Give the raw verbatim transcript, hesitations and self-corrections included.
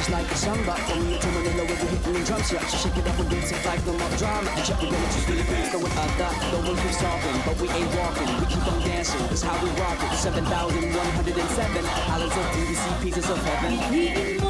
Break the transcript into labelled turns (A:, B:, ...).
A: just like a samba. From here to Manila, we're hitting the drum shop. So shake it up and dance it like no more drama. And check, we're gonna choose Philippines, going other. No one keeps talking, but we ain't walking. We keep on dancing, that's how we rock it. seven thousand one hundred seven islands of beauty, see pieces of heaven.